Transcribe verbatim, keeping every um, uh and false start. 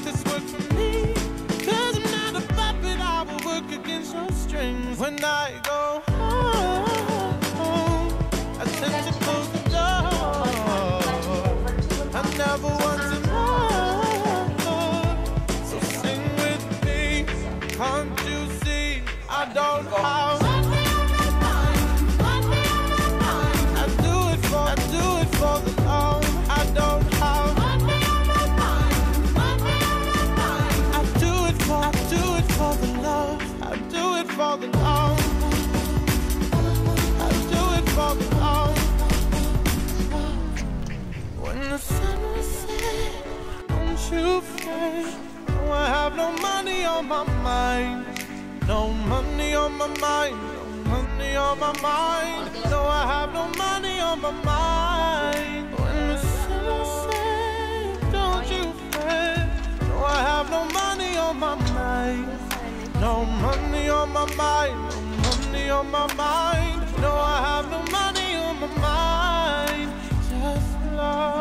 this work for me. Cause I'm not a puppet, I will work against your strings. When I go home, I tend to close the door. I never want to know. So sing with me, can't you see? I don't have money on my mind, money on my mind. I do it for, I do it for the love. I don't have money on my mind, money on my mind. I do it for, I do it for the love. I do it for the love. I do it for the love. When the sun was set, don't you fret. No, I have no money on my mind. No money on my mind, no money on my mind. No, I have no money on my mind. When the sun sets, don't you fret. No, I have no money on my mind. No money on my mind, no money on my mind. No, I have no money on my mind. Just love.